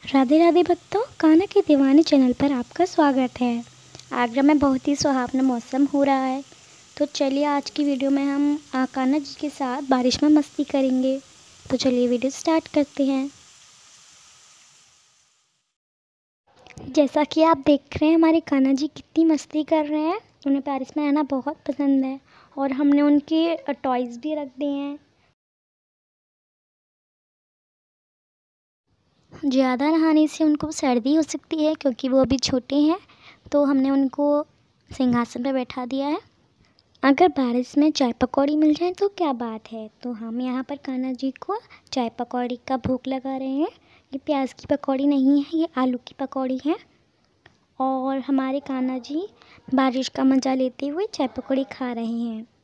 राधे राधे भक्तों, कान्हा के दीवाने चैनल पर आपका स्वागत है। आगरा में बहुत ही सुहावना मौसम हो रहा है, तो चलिए आज की वीडियो में हम कान्हा जी के साथ बारिश में मस्ती करेंगे। तो चलिए वीडियो स्टार्ट करते हैं। जैसा कि आप देख रहे हैं, हमारे कान्हा जी कितनी मस्ती कर रहे हैं। उन्हें बारिश में रहना बहुत पसंद है और हमने उनके टॉयज़ भी रख दिए हैं। ज़्यादा नहाने से उनको सर्दी हो सकती है, क्योंकि वो अभी छोटे हैं, तो हमने उनको सिंहासन पर बैठा दिया है। अगर बारिश में चाय पकौड़ी मिल जाए तो क्या बात है। तो हम यहाँ पर कान्हा जी को चाय पकौड़ी का भोग लगा रहे हैं। ये प्याज की पकौड़ी नहीं है, ये आलू की पकौड़ी है। और हमारे कान्हा जी बारिश का मज़ा लेते हुए चाय पकौड़ी खा रहे हैं।